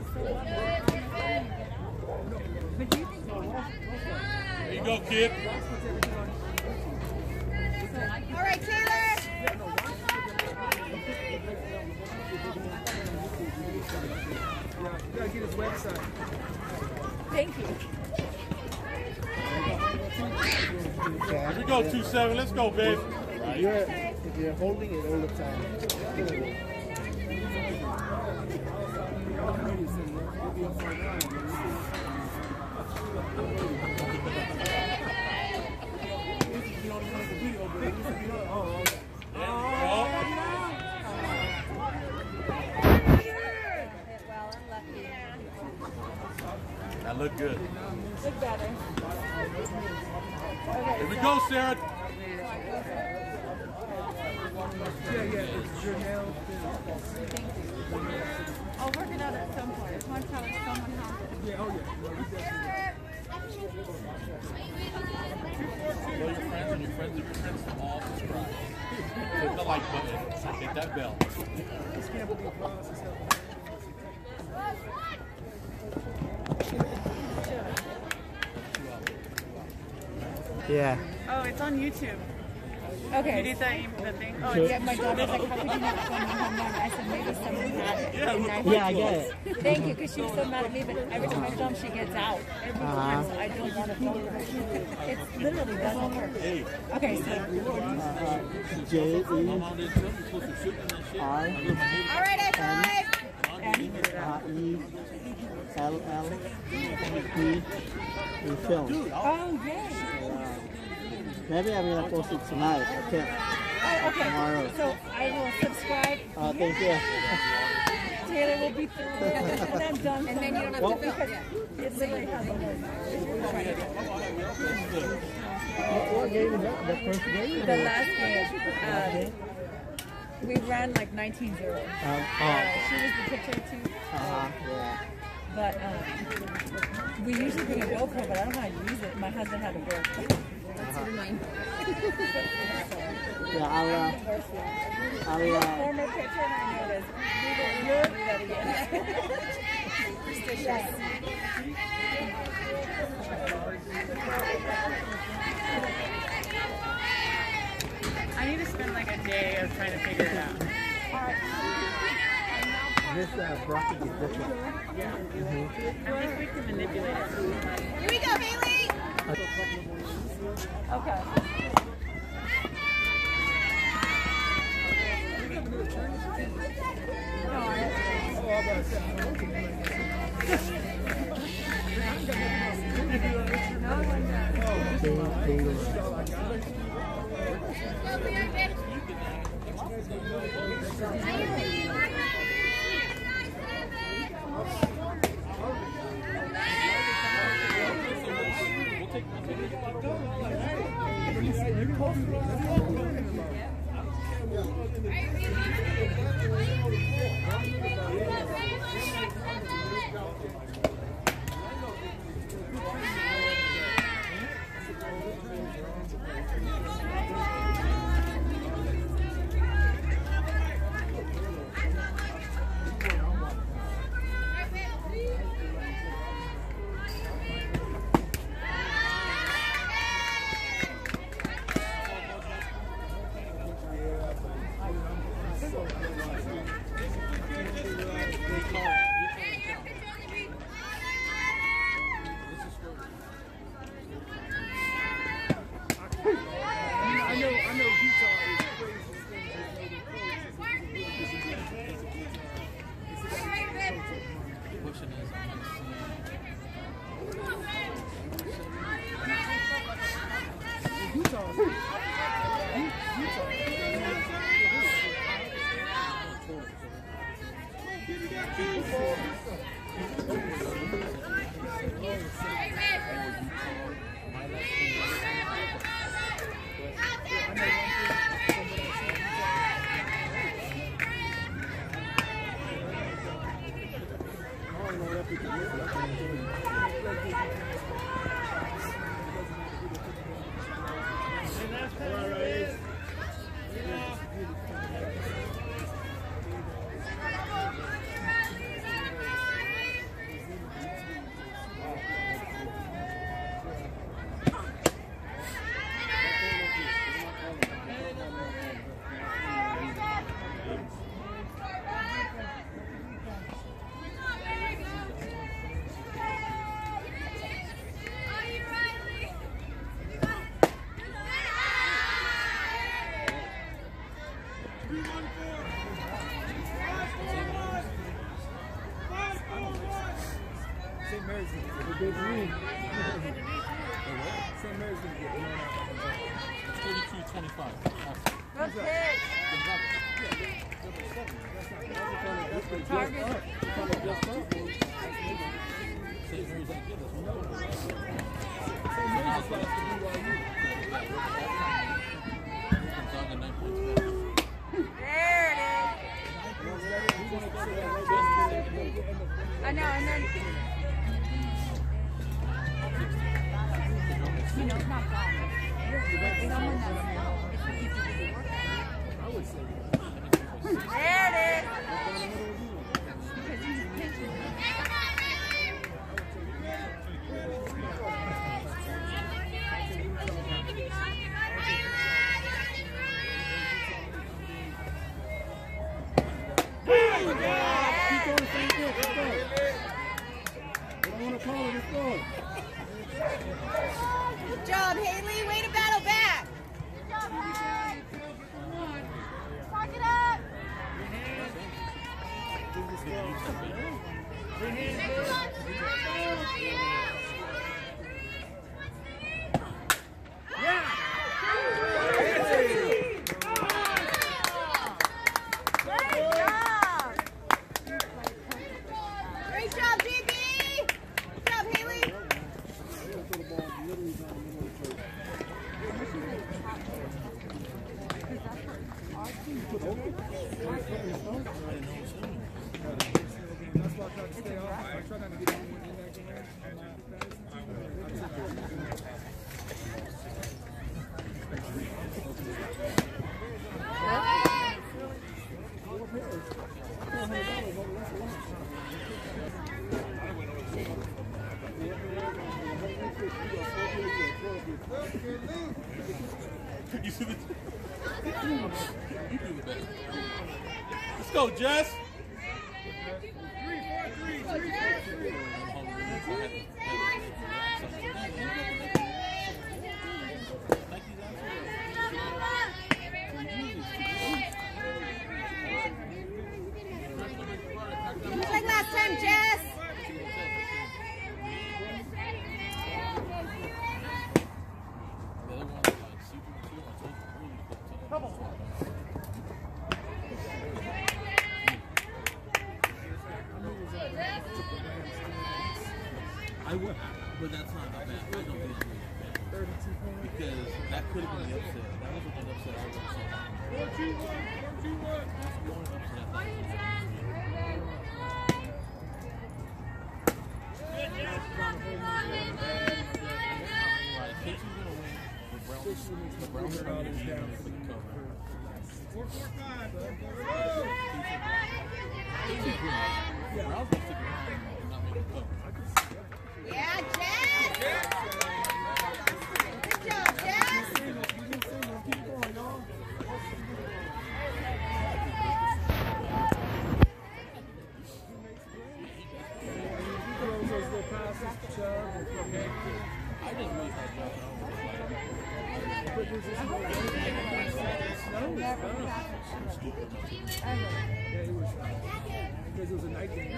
There you go, kid. All right, Taylor. You gotta get his website. Thank you. Here we go, 2-7. Let's go, babe. If you're holding it all the time. That looked good. Look better. Okay, Here we go, Sarah. It's your nail. I'll work it out at some point. It's one time someone has it. Yeah, oh yeah. Tell your friends and your friends of your friends to all subscribe. Hit the like button. Hit that bell. Yeah. Oh, it's on YouTube. Okay. Did the thing? Oh, Yeah, my daughter's like, how could you not phone my home number? I said, maybe someone had it. Yeah, And Yeah, I get it. Thank you, because she was so mad at me, but every time I film, she gets out. Every time, so I don't want to film her. It literally doesn't work. Hey. Okay, so. J-E-R. All right, I R-E-L-L-E film. Oh, yay. Maybe I'm gonna post it tonight. Okay. Oh, okay. Tomorrow. So I will subscribe. Thank you. Taylor will be through, and I'm done. And then you don't have Well, to film. It literally hasn't worked. What game is that? The first game? The last game, we ran like 19-0. She was the pitcher too. Yeah. But we usually bring a GoPro, but I don't know how to use it. My husband had a GoPro. That's sort of mine. Yeah, I'll Former pitcher, and I noticed. We will never do that again. Superstitious. I need to spend like a day of trying to figure it out. this bracket is different. Yeah. I'm just weak to manipulate it. Here we go, Haley! Okay. big league. St. Mary's going to get blown out. 32-25. Good pitch. Target. St. Mary's going to get us. There it is. I know, and then you know, it's not gone. Someone that's it's easy to work at. There it is. Because he's pitching. Good job, Haley. Way to battle back. Good job, Haley. Talk it up. Great job, JB. Good job, Haley. That's why I try to stay off. I try not to get anyone in that game. You see the you do the best. Let's go, Jess. 3, 4, 3, 3, 4, 3. Just like last time, Jess. I would, but that's not bad. I don't think it's bad. Because that could have been the upset. That was an upset I was upset. 4-2-1. The Browns are going to win down for the cover. 4-4-5. The Browns will stick around and not make a cover. Yeah, Jess. Good job, Jess. I didn't really have Josh Because it was a night game.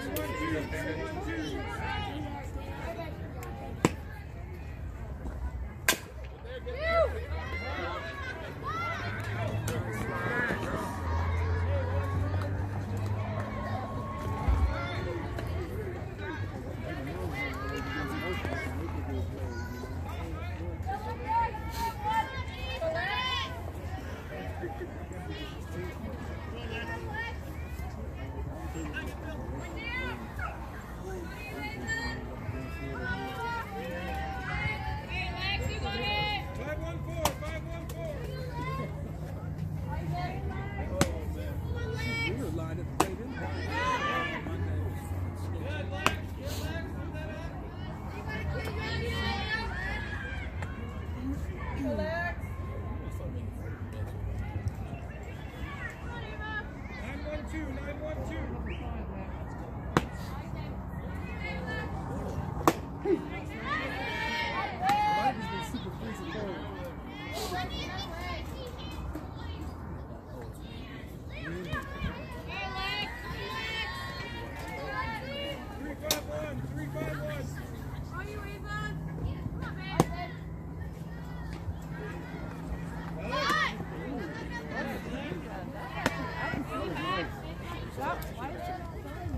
Why is she not playing?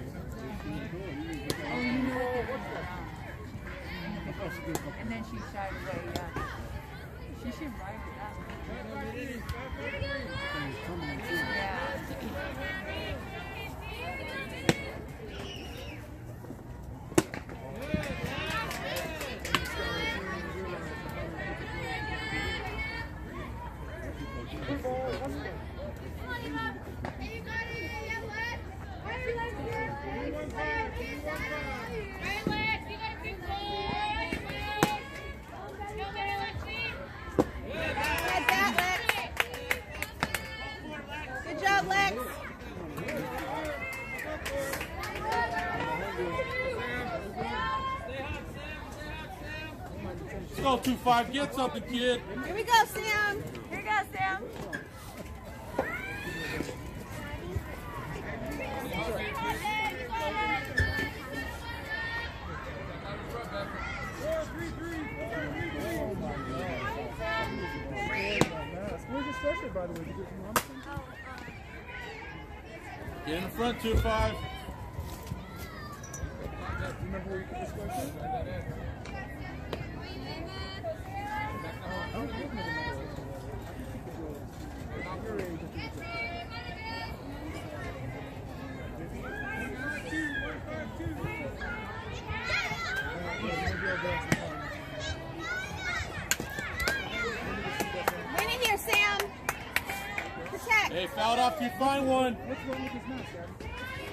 Oh, you know what? And then she shied away, yeah. She should ride it out. Yeah. Good job, Lex. Let's go, 2-5. Get something, kid. Here we go, Sam. Here you go, Sam. Where's the sweatshirt, by the way? Did you get from Robinson? Get in the front, 2-5. Do you remember where you put the sweatshirt? I don't remember the number. Your age, I think it's Win it here, Sam. Protect. Hey, fouled off, you find one. What's wrong with this match, Daddy?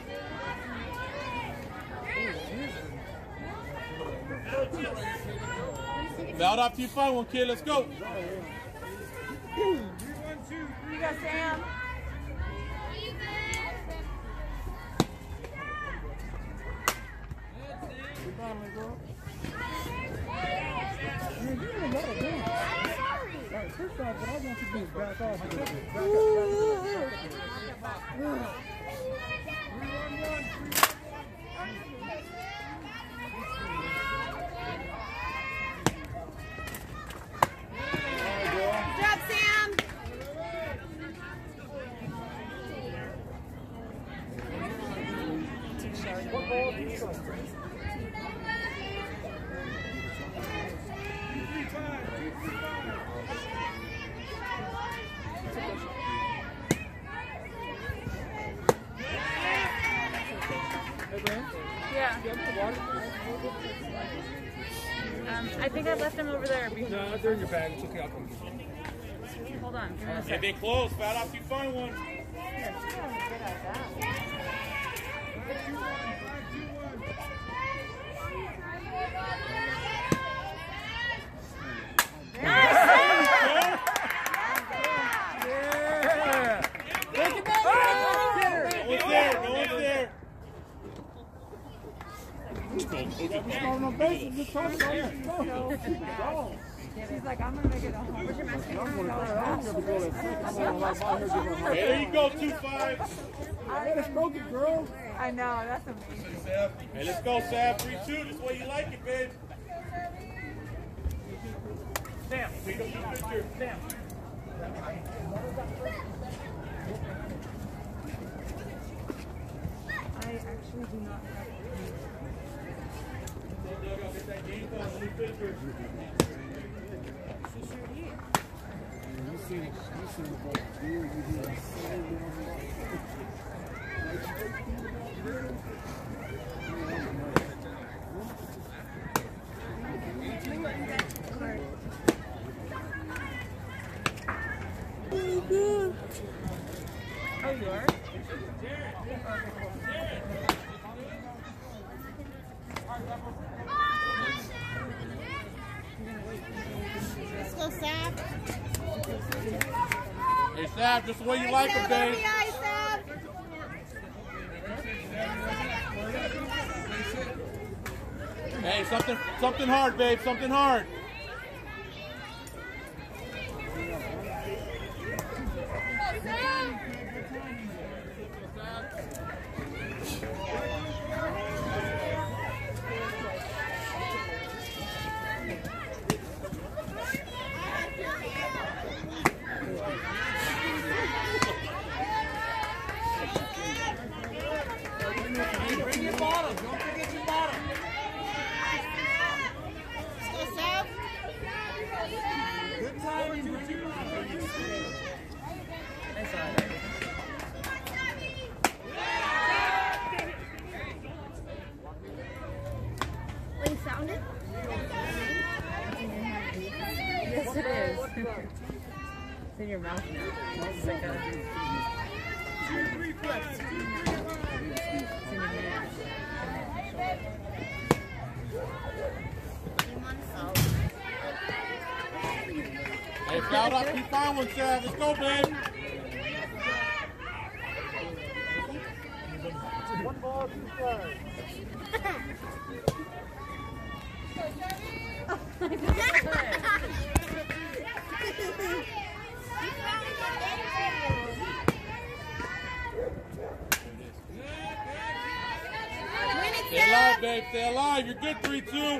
Fouled off, you find one, kid. Let's go. Here you go, Sam. Man, you didn't let it down. All right, first off, what I want you to do is back off a little bit. Good job, Sam. What ball do you trust? Yeah. I think I left them over there. No, they're in your bag. It's okay. I'll come get them. Hold on. Give me a Hey, second. they close. Fouled off, you find one. She's like, I'm gonna make it a home. Where's your mask? Hey, there you go, 2-5. I know, that's amazing. Hey, let's go, Sam. 3-2. This way you like it, babe. Sam, pick up the picture. Sam. I actually do not have Oh, you are? Let's go, Sam. Hey, Sam, just the way you like it, babe. RBI, Sam. Hey, something hard, babe. Something hard. Bring your bottom. Don't forget your bottom. Let's go, Sab. Good timing. Bring your bottom. That's all right. Well, you found it? Yes, it is. It's in your mouth now. It's like a... It's in your mouth. Hey, foul up. Keep on one, Sav. Let's go, babe. One ball, 2 strikes. Stay alive, babe. Stay alive. You're good, 3-2.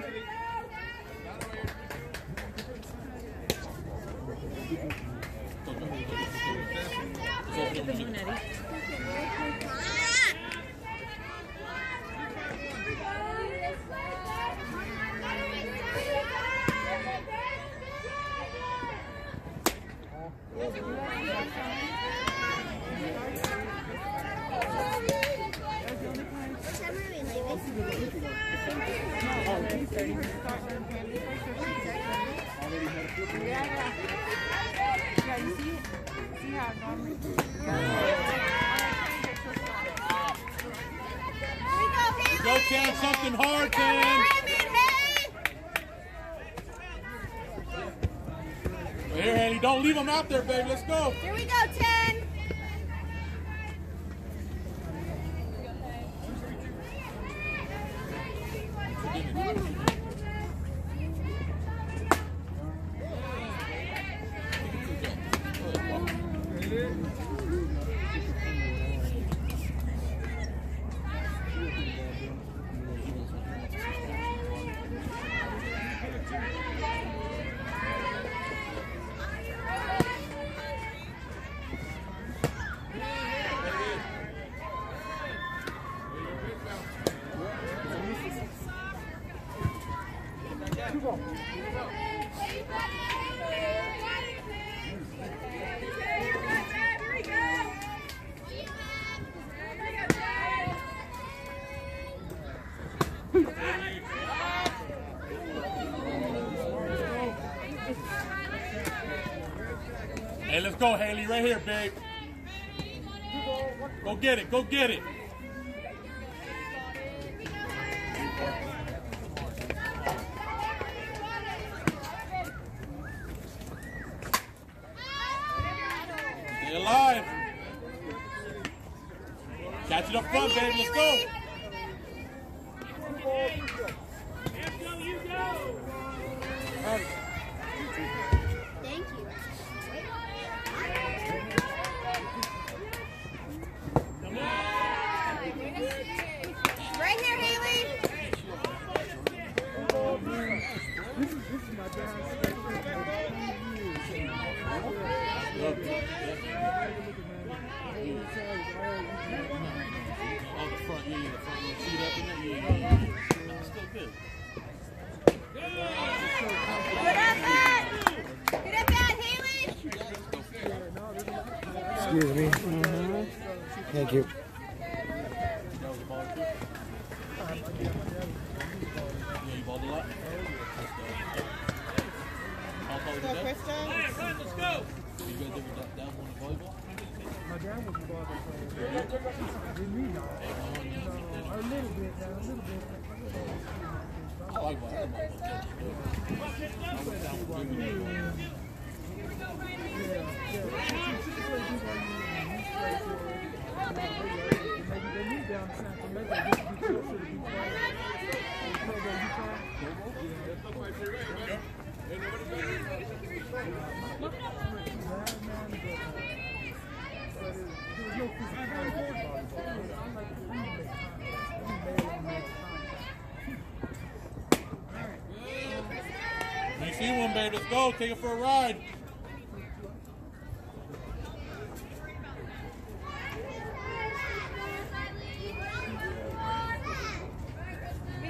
Yeah, you see how it normally Go, Tan. Something hard, Tan. Here, Haley. Don't leave him out there, babe. Let's go. Here we go, 10. Hey, let's go, Haley. Right here, babe. Go get it. Go get it. Stay alive. Catch it up front, babe. Let's go. Thank you. Right here, Haley. This is my dad's Oh, the front, yeah, the front row seat up in there, yeah. That's still good. Good at that. Good at that, Haley. Excuse me. Thank you. That was a ball too? Yeah, you balled a lot? How tall was Go, your dad? Krista. Let's go! You guys ever down on the volleyball? My dad was a volleyball player. With me, no. No, a little bit, a little bit. I like volleyball. I went down with Jimmy. Maybe they moved down to San Clemente just to be closer to be You see one, babe. Let's go. Take it for a ride.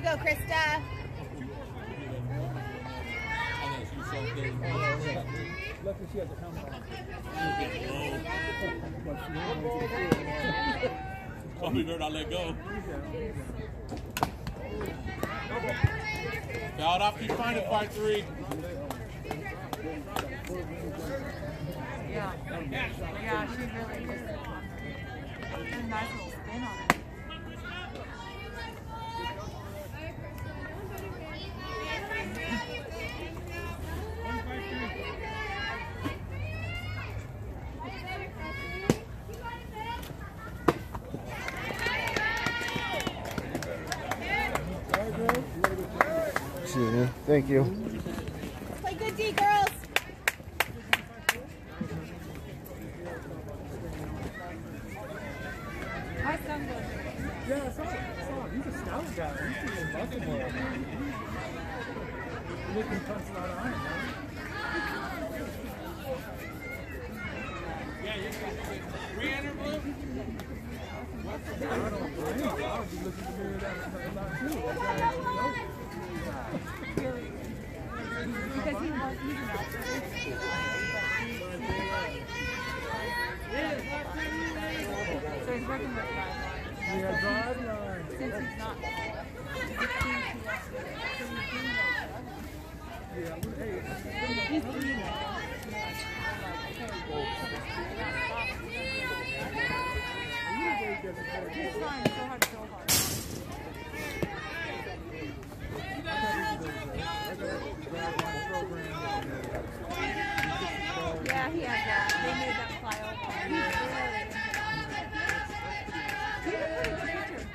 go, Krista. Luckily she has a helmet on. Bobby better not let go. Fouled off, keep finding fight 3. Yeah. Yeah, she really just did a nice little spin on it. Excuse me. Thank you. Play good D, girls. My son goes. Yeah, I saw him. He's a stout guy. He's in Baltimore. Nick can punch a lot of iron, man. Yeah, you got 300 blue? I don't blame him. I would be looking to mirror that a lot too. Because he wants he's an actor. So he's working with guidelines. Yeah, drive line. Since he's not. Yeah, hey. He's doing that. He's trying so hard, so hard. Yeah, he has that. They made that flyover. He's really into it.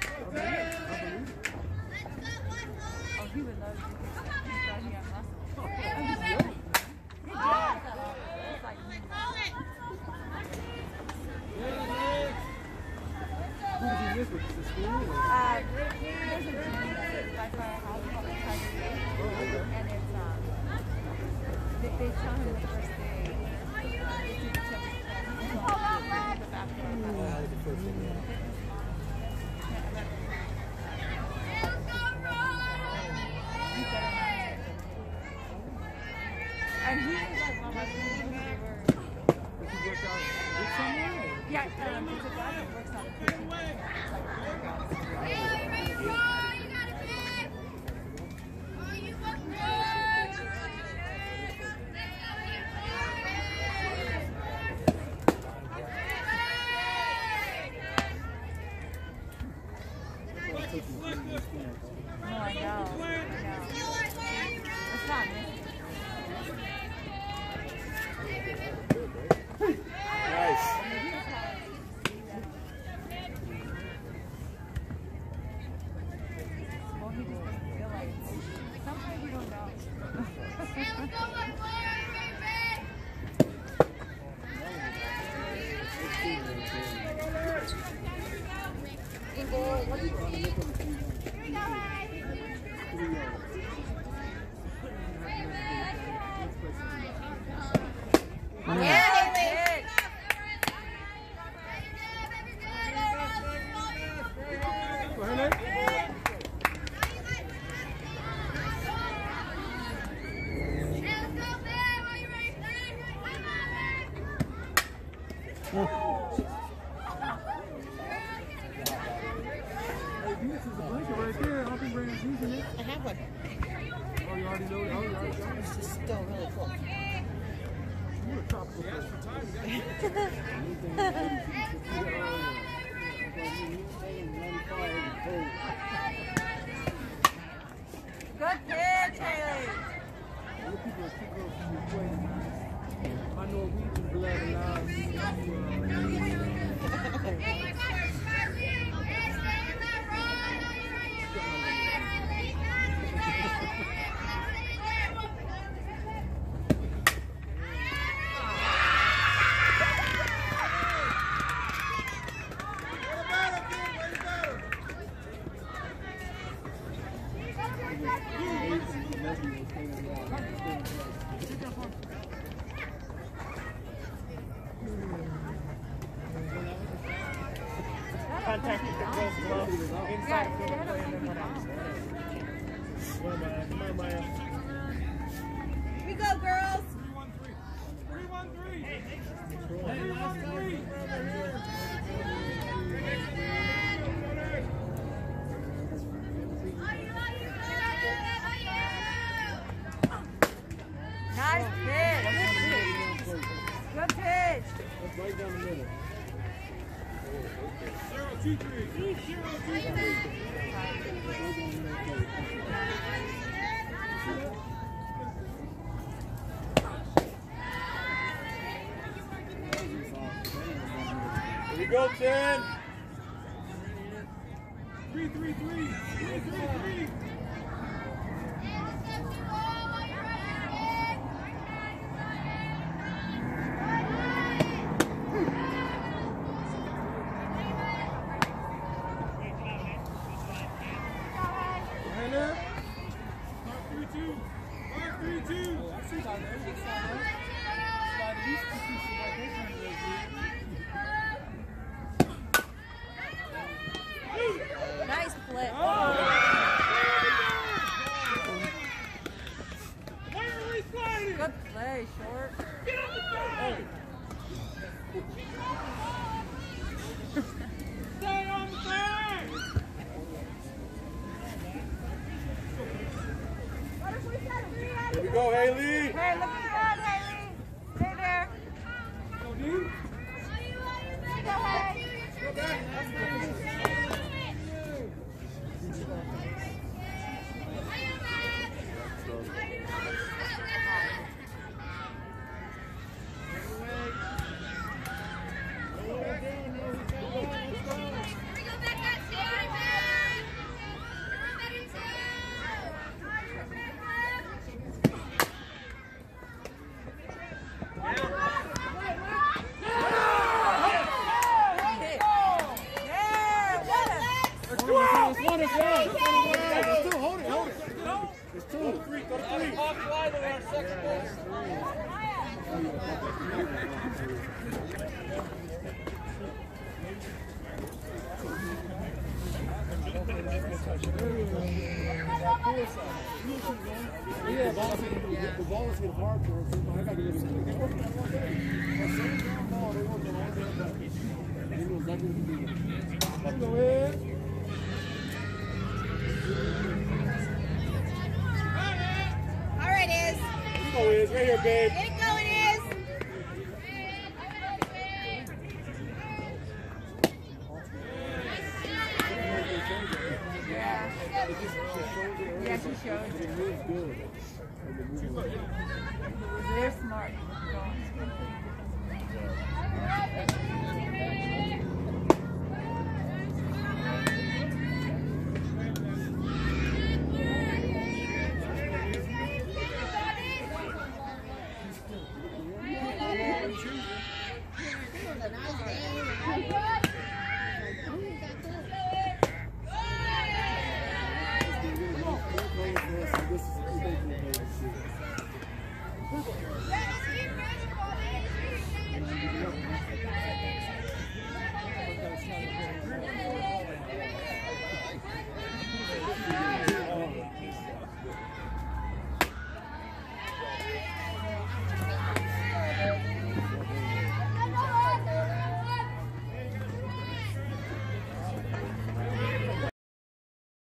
Oh, he would love to. He thought he had muscle. Oh, he's really. He does. It's like, Who did he miss with the school? there's a gym that's by our house called the Tiger Gate. And it's, they tell him the first day. And he was like, Mom, I think we were. Did he work out with someone? Yeah, it's a guy that works out of prison. Oh, I know. It's not me. Nice. Well, he just doesn't feel like it. Sometimes you don't know. Yeah, Haley. Go ahead, Nick. Hey, this is a blanket right there. I don't think Brandon's using it. I have one. Oh, you already know it? Oh, you already got it? It's just still really cool. You're a tropical person. Good pitch, Haley. My Norwegian blood allows me to Contacted the girls below. Inside. Yeah, they had a We go, girls. 3-1-3. 3-1-3. Nice pitch. Good pitch. That's right down the middle. 0-2-3. 0-2-3. Here we go, 10. 3-3-3. 3-3-3. Nice flip. Good play, short. Stay on the thing! Here we go, Haley. Hey, look at that, Haley. Stay there. Go deep. Go ahead. Yeah, the ball is getting hard for us. I got to get it. They worked on one day. That same damn ball, they worked on all damn day. They knew exactly what to do. Let's go ahead. All right, Iz. Let's go, Iz. Right here, babe. Get it going, Iz. Yeah, she showed. They're smart. It was a nice game.